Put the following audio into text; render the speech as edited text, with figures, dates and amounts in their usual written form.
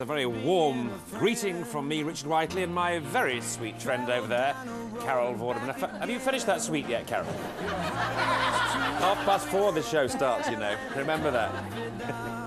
A very warm greeting from me, Richard Whiteley, and my very sweet friend over there, Carol Vorderman. Have you finished that sweet yet, Carol? 4:30 the show starts, you know. Remember that.